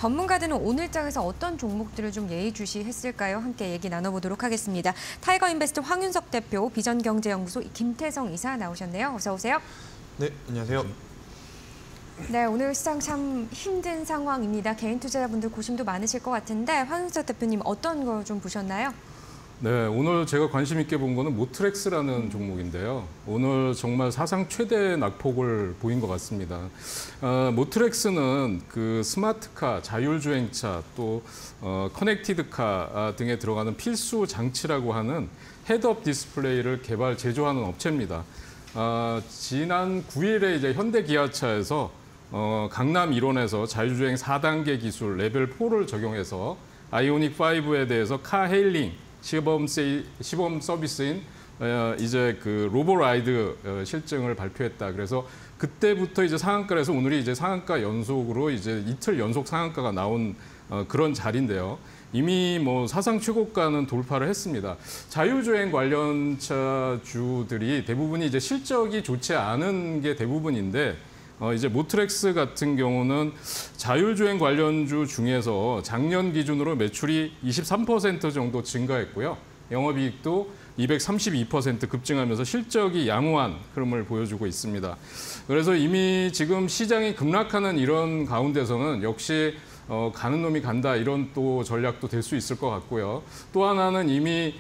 전문가들은 오늘장에서 어떤 종목들을 좀 예의주시했을까요? 함께 얘기 나눠보도록 하겠습니다. 타이거인베스트 황윤석 대표, 비전경제연구소 김태성 이사 나오셨네요. 어서 오세요. 네, 안녕하세요. 네, 오늘 시장 참 힘든 상황입니다. 개인 투자자분들 고심도 많으실 것 같은데 황윤석 대표님 어떤 거 좀 보셨나요? 네, 오늘 제가 관심 있게 본 거는 모트렉스라는 종목인데요. 오늘 정말 사상 최대 낙폭을 보인 것 같습니다. 모트렉스는 그 스마트카, 자율주행차, 또 커넥티드카 등에 들어가는 필수 장치라고 하는 헤드업 디스플레이를 개발, 제조하는 업체입니다. 지난 9일에 이제 현대기아차에서 강남 일원에서 자율주행 4단계 기술 레벨 4를 적용해서 아이오닉 5에 대해서 카 헤일링 시범 서비스인 이제 그 로보라이드 실증을 발표했다. 그래서 그때부터 이제 상한가에서 오늘이 이제 상한가 연속으로 이제 이틀 연속 상한가가 나온 그런 자리인데요. 이미 뭐 사상 최고가는 돌파를 했습니다. 자율주행 관련차주들이 대부분이 이제 실적이 좋지 않은 게 대부분인데 이제 모트렉스 같은 경우는 자율주행 관련주 중에서 작년 기준으로 매출이 23% 정도 증가했고요. 영업이익도 232% 급증하면서 실적이 양호한 흐름을 보여주고 있습니다. 그래서 이미 지금 시장이 급락하는 이런 가운데서는 역시 가는 놈이 간다 이런 또 전략도 될 수 있을 것 같고요. 또 하나는 이미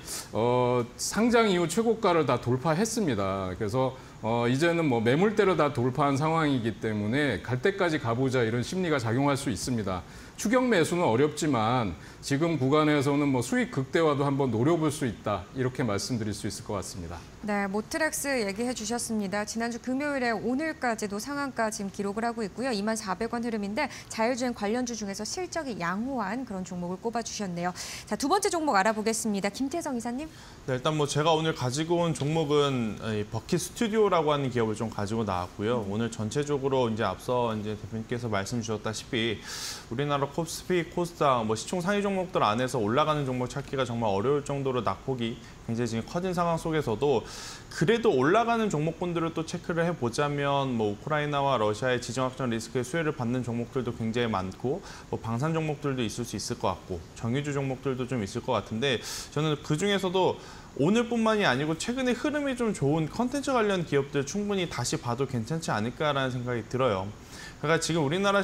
상장 이후 최고가를 다 돌파했습니다. 그래서 이제는 뭐 매물대로 다 돌파한 상황이기 때문에 갈 때까지 가보자 이런 심리가 작용할 수 있습니다. 추격 매수는 어렵지만 지금 구간에서는 뭐 수익 극대화도 한번 노려볼 수 있다 이렇게 말씀드릴 수 있을 것 같습니다. 네, 모트렉스 얘기해 주셨습니다. 지난주 금요일에 오늘까지도 상한가 지금 기록을 하고 있고요. 24,400원 흐름인데 자율주행 관련주 중에서 실적이 양호한 그런 종목을 꼽아주셨네요. 자, 두 번째 종목 알아보겠습니다. 김태성 이사님. 네, 일단 뭐 제가 오늘 가지고 온 종목은 버킷 스튜디오라고 하는 기업을 좀 가지고 나왔고요. 오늘 전체적으로 이제 앞서 이제 대표님께서 말씀 주셨다시피 우리나라 코스피, 코스닥, 뭐 시총 상위 종목들 안에서 올라가는 종목 찾기가 정말 어려울 정도로 낙폭이 굉장히 지금 커진 상황 속에서도 그래도 올라가는 종목군들을 또 체크를 해보자면 뭐 우크라이나와 러시아의 지정학적 리스크의 수혜를 받는 종목들도 굉장히 많고 뭐 방산 종목들도 있을 수 있을 것 같고 정유주 종목들도 좀 있을 것 같은데 저는 그중에서도 오늘뿐만이 아니고 최근에 흐름이 좀 좋은 컨텐츠 관련 기업들 충분히 다시 봐도 괜찮지 않을까라는 생각이 들어요. 그러니까 지금 우리나라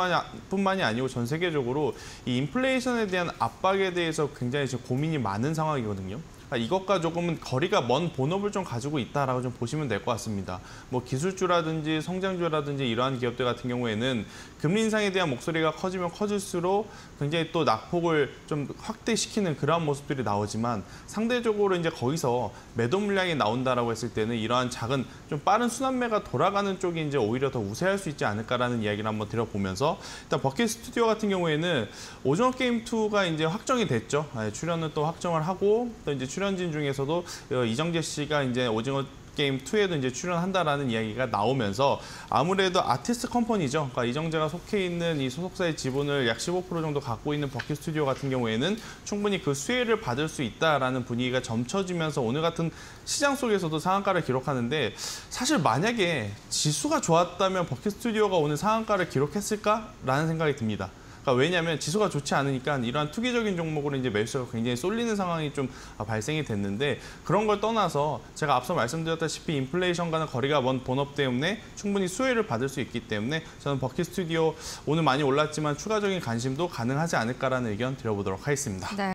시장뿐만이 아니고 전 세계적으로 이 인플레이션에 대한 압박에 대해서 굉장히 지금 고민이 많은 상황이거든요. 이것과 조금은 거리가 먼 본업을 좀 가지고 있다라고 좀 보시면 될 것 같습니다. 뭐 기술주라든지 성장주라든지 이러한 기업들 같은 경우에는 금리 인상에 대한 목소리가 커지면 커질수록 굉장히 또 낙폭을 좀 확대시키는 그러한 모습들이 나오지만 상대적으로 이제 거기서 매도 물량이 나온다라고 했을 때는 이러한 작은 좀 빠른 순환매가 돌아가는 쪽이 이제 오히려 더 우세할 수 있지 않을까라는 이야기를 한번 드려보면서 일단 버킷 스튜디오 같은 경우에는 오징어 게임 2가 이제 확정이 됐죠. 출연을 또 확정을 하고 또 이제 출연진 중에서도 이정재 씨가 이제 오징어 게임 2에도 이제 출연한다라는 이야기가 나오면서 아무래도 아티스트 컴퍼니죠. 그러니까 이정재가 속해 있는 이 소속사의 지분을 약 15% 정도 갖고 있는 버킷 스튜디오 같은 경우에는 충분히 그 수혜를 받을 수 있다라는 분위기가 점쳐지면서 오늘 같은 시장 속에서도 상한가를 기록하는데 사실 만약에 지수가 좋았다면 버킷 스튜디오가 오늘 상한가를 기록했을까라는 생각이 듭니다. 그러니까 왜냐하면 지수가 좋지 않으니까 이러한 투기적인 종목으로 이제 매수가 굉장히 쏠리는 상황이 좀 발생이 됐는데 그런 걸 떠나서 제가 앞서 말씀드렸다시피 인플레이션과는 거리가 먼 본업 때문에 충분히 수혜를 받을 수 있기 때문에 저는 버킷 스튜디오 오늘 많이 올랐지만 추가적인 관심도 가능하지 않을까라는 의견 드려보도록 하겠습니다. 네.